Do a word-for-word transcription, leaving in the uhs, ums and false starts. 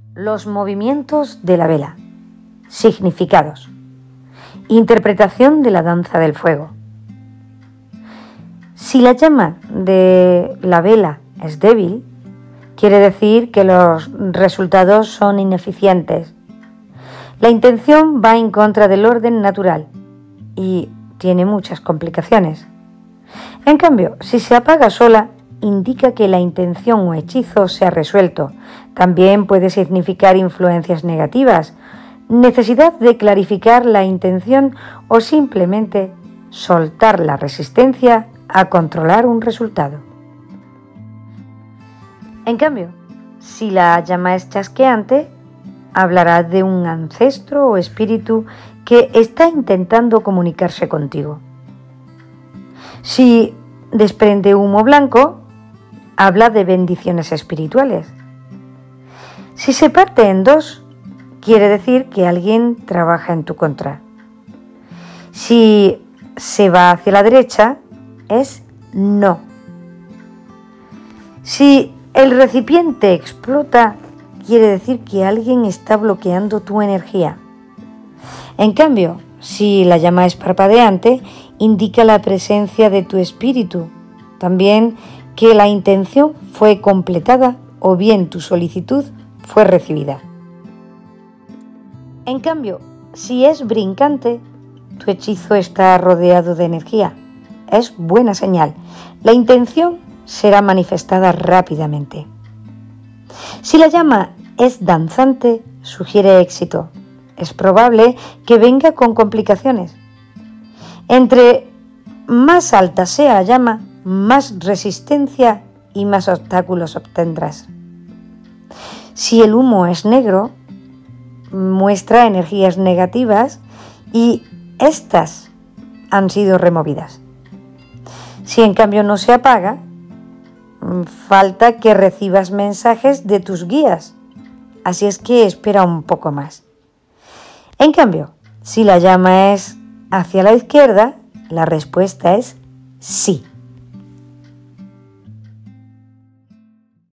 Los movimientos de la vela. Significados. Interpretación de la danza del fuego. Si la llama de la vela es débil, quiere decir que los resultados son ineficientes. La intención va en contra del orden natural y tiene muchas complicaciones. En cambio, si se apaga sola, indica que la intención o hechizo se ha resuelto. También puede significar influencias negativas, necesidad de clarificar la intención o simplemente soltar la resistencia a controlar un resultado. En cambio, si la llama es chasqueante, hablará de un ancestro o espíritu que está intentando comunicarse contigo. Si desprende humo blanco, habla de bendiciones espirituales. Si se parte en dos, quiere decir que alguien trabaja en tu contra. Si se va hacia la derecha, es no. Si el recipiente explota, quiere decir que alguien está bloqueando tu energía. En cambio, si la llama es parpadeante, indica la presencia de tu espíritu. También que la intención fue completada o bien tu solicitud fue recibida. En cambio, si es brincante, tu hechizo está rodeado de energía. Es buena señal. La intención será manifestada rápidamente. Si la llama es danzante, sugiere éxito. Es probable que venga con complicaciones. Entre más alta sea la llama, más resistencia y más obstáculos obtendrás. Si el humo es negro, muestra energías negativas y estas han sido removidas. Si en cambio no se apaga, falta que recibas mensajes de tus guías, así es que espera un poco más. En cambio, si la llama es hacia la izquierda, la respuesta es sí.